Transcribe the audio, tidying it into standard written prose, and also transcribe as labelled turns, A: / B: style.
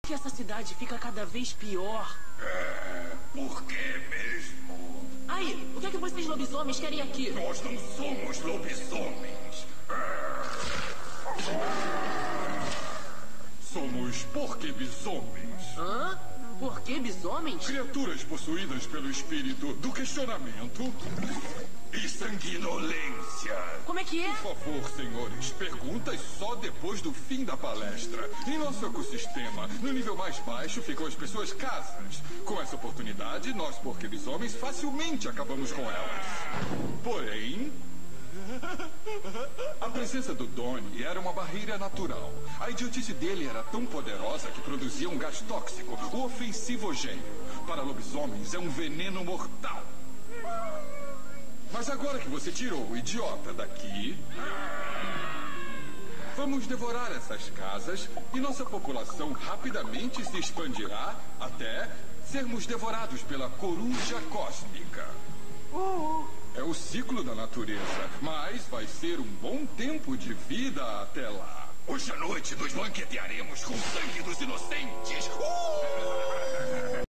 A: que essa cidade fica cada vez pior?
B: Por que mesmo?
A: Aí, o que é que vocês lobisomens querem aqui?
B: Nós não somos lobisomens. Somos porquebisomens.
A: Hã? Por que bisomens?
B: Criaturas possuídas pelo espírito do questionamento e sanguinolência.
A: Como é que é?
B: Por favor, senhores, perguntas só depois do fim da palestra. Em nosso ecossistema, no nível mais baixo ficam as pessoas casas. Com essa oportunidade, nós, porquebisomens, facilmente acabamos com elas. Porém, a presença do Donnie era uma barreira natural. A idiotice dele era tão poderosa que produzia um gás tóxico, o ofensivogênio. Para lobisomens, é um veneno mortal. Mas agora que você tirou o idiota daqui, vamos devorar essas casas e nossa população rapidamente se expandirá até sermos devorados pela coruja cósmica. É o ciclo da natureza, mas vai ser um bom tempo de vida até lá. Hoje à noite nos banquetearemos com o sangue dos inocentes.